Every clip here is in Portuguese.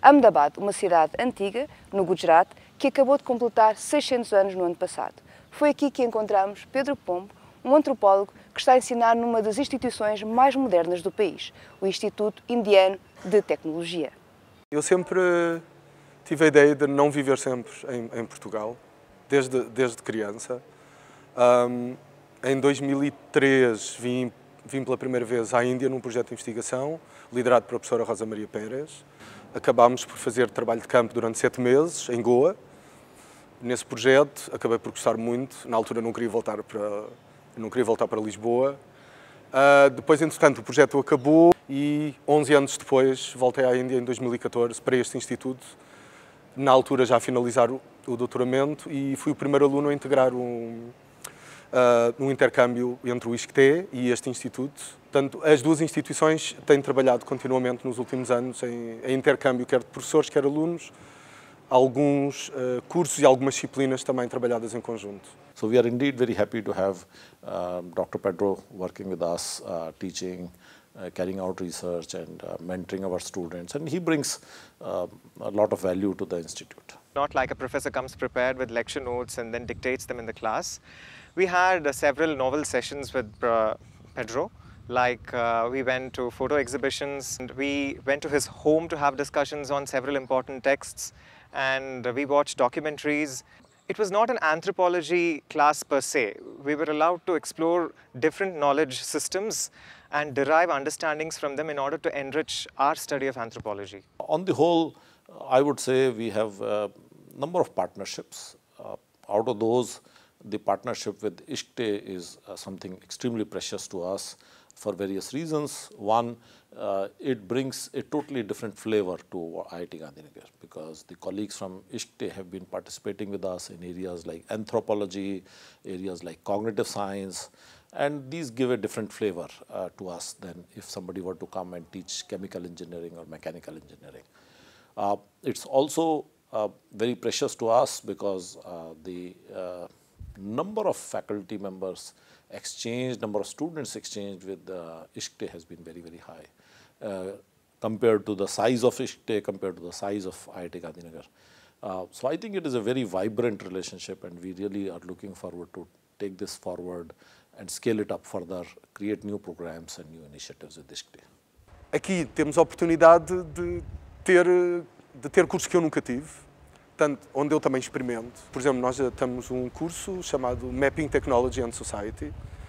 Ahmedabad, uma cidade antiga, no Gujarat, que acabou de completar 600 anos no ano passado. Foi aqui que encontramos Pedro Pombo, um antropólogo que está a ensinar numa das instituições mais modernas do país, o Instituto Indiano de Tecnologia. Eu sempre tive a ideia de não viver sempre em Portugal, desde criança. Em 2003 vim pela primeira vez à Índia num projeto de investigação, liderado pela professora Rosa Maria Pérez. Acabámos por fazer trabalho de campo durante 7 meses, em Goa. Nesse projeto acabei por gostar muito. Na altura não queria voltar para Lisboa. Depois, entretanto, o projeto acabou e 11 anos depois voltei à Índia em 2014 para este instituto. Na altura já a finalizar o doutoramento e fui o primeiro aluno a integrar um intercâmbio entre o ISCTE e este instituto. Portanto, as duas instituições têm trabalhado continuamente nos últimos anos em intercâmbio, quer de professores, quer alunos, alguns cursos e algumas disciplinas também trabalhadas em conjunto. So we are indeed very happy to have Dr. Pedro working with us, teaching, carrying out research and mentoring our students, and he brings a lot of value to the institute. Not like a professor comes prepared with lecture notes and then dictates them in the class. We had several novel sessions with Pedro. Like we went to photo exhibitions and we went to his home to have discussions on several important texts, and we watched documentaries. It was not an anthropology class per se. We were allowed to explore different knowledge systems and derive understandings from them in order to enrich our study of anthropology. On the whole, I would say we have a number of partnerships. Out of those, the partnership with ISCTE is something extremely precious to us for various reasons. One, it brings a totally different flavor to IIT Gandhinagar because the colleagues from ISCTE have been participating with us in areas like anthropology, areas like cognitive science, and these give a different flavor to us than if somebody were to come and teach chemical engineering or mechanical engineering. It's also very precious to us because the number of faculty members exchanged, number of students exchanged with ISCTE has been very, very high compared to the size of ISCTE, compared to the size of IIT Gandhinagar. So I think it is a very vibrant relationship and we really are looking forward to take this forward and scale it up further, create new programs and new initiatives with ISCTE. Aqui temos a oportunidade de ter cursos que eu nunca tive, tanto onde eu também experimento. Por exemplo, nós já temos um curso chamado Mapping Technology and Society,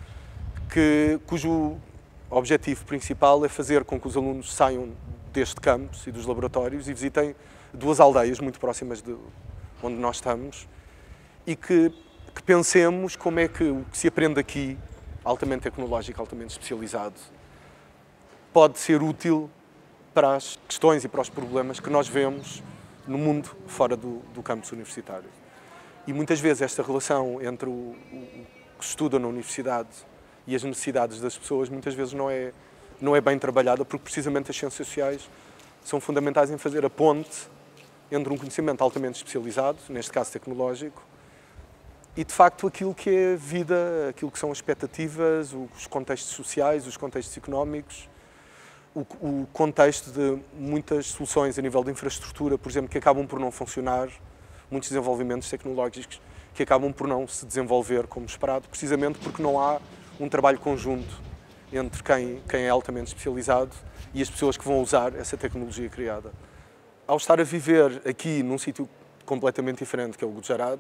cujo objetivo principal é fazer com que os alunos saiam deste campus e dos laboratórios e visitem 2 aldeias muito próximas de onde nós estamos e que pensemos como é que o que se aprende aqui, altamente tecnológico, altamente especializado, pode ser útil para as questões e para os problemas que nós vemos no mundo fora do campus universitário. E muitas vezes esta relação entre o que se estuda na universidade e as necessidades das pessoas muitas vezes não é bem trabalhada porque precisamente as ciências sociais são fundamentais em fazer a ponte entre um conhecimento altamente especializado, neste caso tecnológico, e de facto aquilo que é a vida, aquilo que são as expectativas, os contextos sociais, os contextos económicos, o contexto de muitas soluções a nível de infraestrutura, por exemplo, que acabam por não funcionar, muitos desenvolvimentos tecnológicos que acabam por não se desenvolver como esperado, precisamente porque não há um trabalho conjunto entre quem é altamente especializado e as pessoas que vão usar essa tecnologia criada. Ao estar a viver aqui num sítio completamente diferente, que é o Gujarat,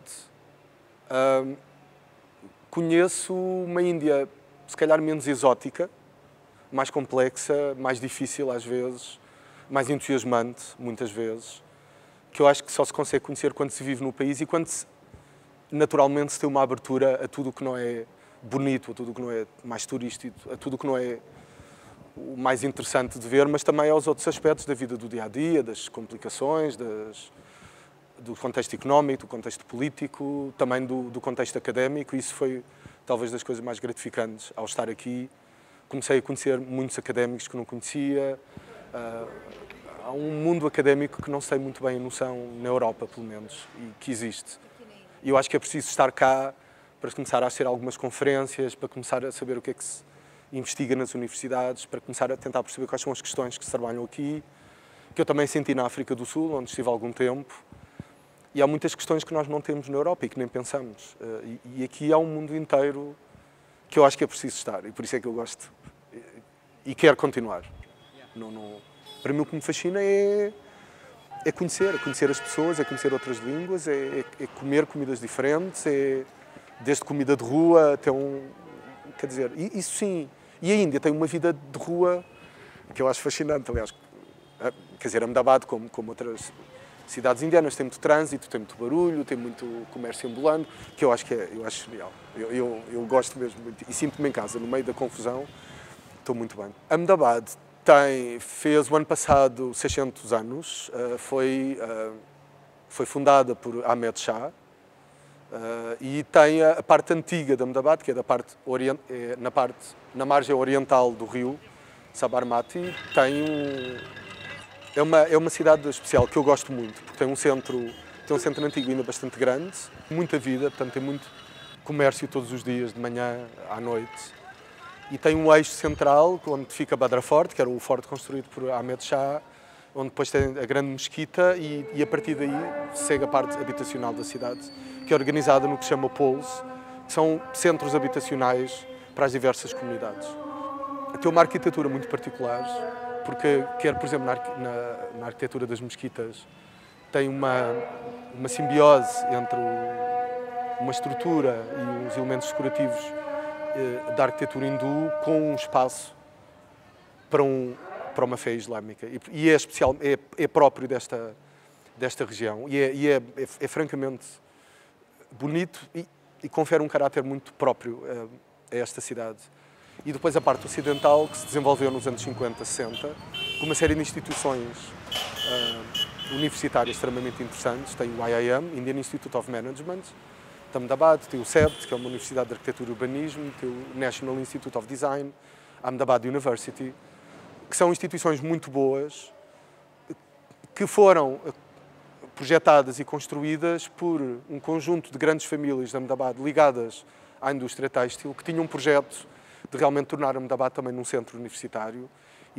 conheço uma Índia se calhar menos exótica, mais complexa, mais difícil às vezes, mais entusiasmante muitas vezes, que eu acho que só se consegue conhecer quando se vive no país e quando naturalmente se tem uma abertura a tudo o que não é bonito, a tudo o que não é mais turístico, a tudo o que não é o mais interessante de ver, mas também aos outros aspectos da vida do dia-a-dia, das complicações, do contexto económico, do contexto político, também do contexto académico. Isso foi talvez das coisas mais gratificantes ao estar aqui. Comecei a conhecer muitos académicos que não conhecia. Há um mundo académico que não sei muito bem a noção, na Europa pelo menos, e que existe. E eu acho que é preciso estar cá para começar a ser algumas conferências, para começar a saber o que é que se investiga nas universidades, para começar a tentar perceber quais são as questões que se trabalham aqui que eu também senti na África do Sul, onde estive há algum tempo. E há muitas questões que nós não temos na Europa e que nem pensamos. E aqui há um mundo inteiro que eu acho que é preciso estar. E por isso é que eu gosto e quero continuar. Para mim o que me fascina é conhecer as pessoas, é conhecer outras línguas, é comer comidas diferentes, desde comida de rua até quer dizer, isso sim. E a Índia tem uma vida de rua que eu acho fascinante, aliás. Quer dizer, Ahmedabad, como outras cidades indianas, tem muito trânsito, tem muito barulho, tem muito comércio ambulante, que eu acho genial. Eu gosto mesmo muito e sinto-me em casa, no meio da confusão, estou muito bem. Ahmedabad fez o ano passado 600 anos, foi fundada por Ahmed Shah e tem a parte antiga de Ahmedabad, que é na margem oriental do rio Sabarmati, é uma cidade especial que eu gosto muito, porque tem um centro antigo ainda bastante grande, muita vida, portanto tem muito comércio todos os dias, de manhã à noite. E tem um eixo central, onde fica Badra Fort, que era o forte construído por Ahmed Shah, onde depois tem a grande mesquita e a partir daí segue a parte habitacional da cidade, que é organizada no que se chama polos, que são centros habitacionais para as diversas comunidades. Tem uma arquitetura muito particular, porque quer, por exemplo, na arquitetura das mesquitas, tem uma simbiose entre uma estrutura e os elementos decorativos da arquitetura hindu com um espaço para uma fé islâmica. E é próprio desta região. E é francamente bonito e confere um caráter muito próprio a esta cidade. E depois a parte ocidental, que se desenvolveu nos anos 50, 60, com uma série de instituições universitárias extremamente interessantes. Tem o IIM, Indian Institute of Management, de Ahmedabad, tem o CEBT, que é uma Universidade de Arquitetura e Urbanismo, tem o National Institute of Design, Ahmedabad University, que são instituições muito boas, que foram projetadas e construídas por um conjunto de grandes famílias de Ahmedabad ligadas à indústria têxtil, que tinham um projeto de realmente tornar Ahmedabad também num centro universitário e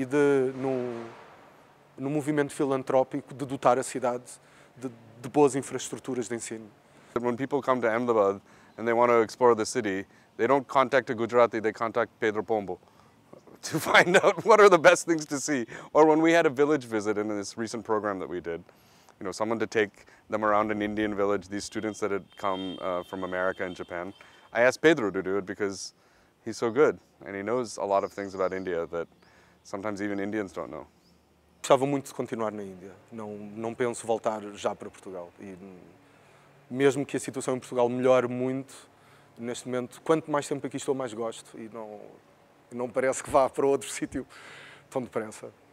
num movimento filantrópico de dotar a cidade de boas infraestruturas de ensino. When people come to Ahmedabad and they want to explore the city, they don't contact a Gujarati, they contact Pedro Pombo to find out what are the best things to see. Or when we had a village visit in this recent program that we did, someone to take them around an Indian village, these students that had come from America and Japan, I asked Pedro to do it because he's so good and he knows a lot of things about India that sometimes even Indians don't know. Gostava muito de continuar na Índia. Não penso voltar já para Portugal. E mesmo que a situação em Portugal melhore muito, neste momento, quanto mais tempo aqui estou, mais gosto. E não parece que vá para outro sítio tão depressa.